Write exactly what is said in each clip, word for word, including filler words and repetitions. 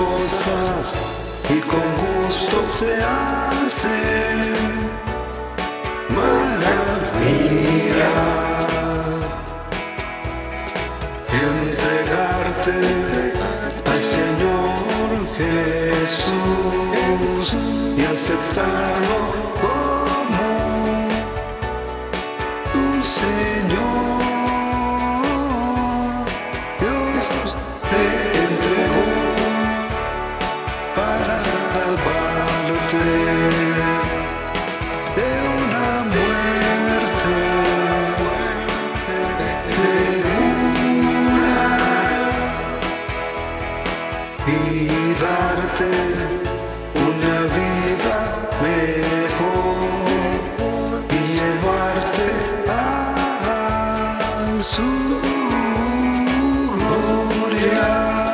cosas y con gusto se hacen maravillas. Entregarte al Señor Jesús y aceptarlo como tu Señor. Dios te entregó para salvarte de una muerte segura y darte una vida mejor y llevarte a su gloria.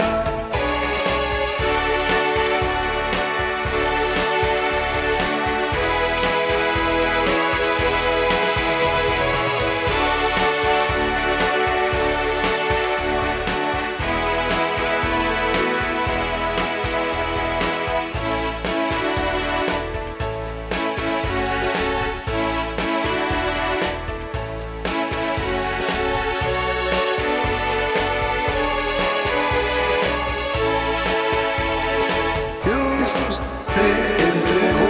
Te entregó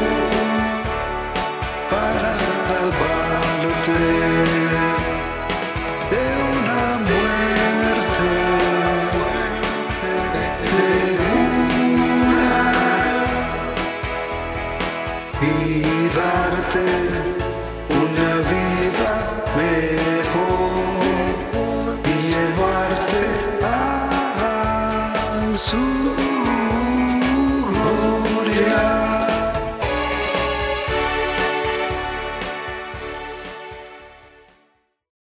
para salvarte de una muerte segura y darte una vida mejor y llevarte a su gloria.